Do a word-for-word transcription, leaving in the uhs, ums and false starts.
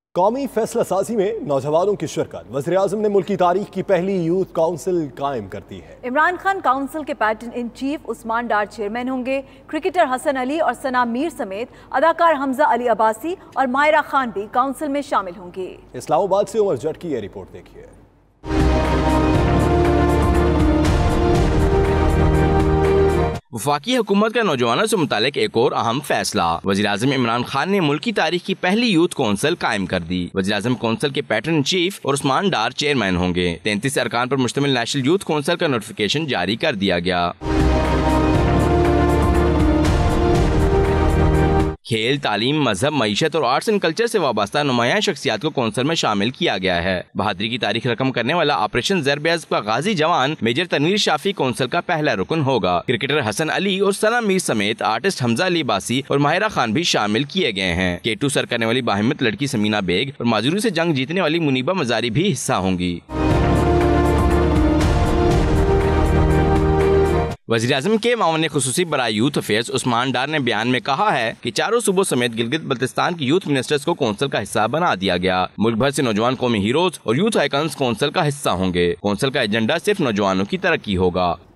कौमी फैसला साजी में नौजवानों की शिरकत। वज़ीर आज़म ने मुल्की तारीख की पहली यूथ काउंसिल कायम कर दी है। इमरान खान काउंसिल के patron in chief Usman Dar chairman होंगे। क्रिकेटर हसन अली और सना मीर समेत अदाकार हमजा अली अब्बासी और मायरा खान भी काउंसिल में शामिल होंगे। इस्लामाबाद से उमर जट की यह रिपोर्ट देखिए। वफाकी हुकूमत का नौजवानों से मुतालिक एक और अहम फैसला। वज़ीर आज़म इमरान खान ने मुल्की तारीख की पहली यूथ कौंसिल कायम कर दी। वज़ीर आज़म कौंसिल के पैटर्न चीफ और उस्मान डार चेयरमैन होंगे। तैंतीस अरकान पर मुश्तमिल नेशनल यूथ कौंसिल का नोटिफिकेशन जारी कर दिया गया। खेल, तालीम, मजहब, मईशत और आर्ट्स एंड कल्चर से वाबस्ता नुमायां शख्सियात को कौंसिल में शामिल किया गया है। बहादुरी की तारीख रकम करने वाला ऑपरेशन ज़ेर-बे-अज़्ब का गाजी जवान मेजर तनवीर शाफी कौंसिल का पहला रुकन होगा। क्रिकेटर हसन अली और सना मीर समेत आर्टिस्ट हमजा अली अब्बासी और माहिरा खान भी शामिल किए गए हैं। केटू सर करने वाली बाहिम्मत लड़की समीना बेग और माजूरी से जंग जीतने वाली मुनीबा मजारी भी हिस्सा होंगी। वज़ीर आज़म के मामले खुसूसी बराए यूथ अफेयर्स उस्मान डार ने बयान में कहा है कि चारों सूबों समेत गिलगित बल्तिस्तान की यूथ मिनिस्टर्स को कौंसिल का हिस्सा बना दिया गया। मुल्क भर से नौजवान कौमी हीरोज और यूथ आइकन्स कौंसिल का हिस्सा होंगे। कौंसिल का एजेंडा सिर्फ नौजवानों की तरक्की होगा।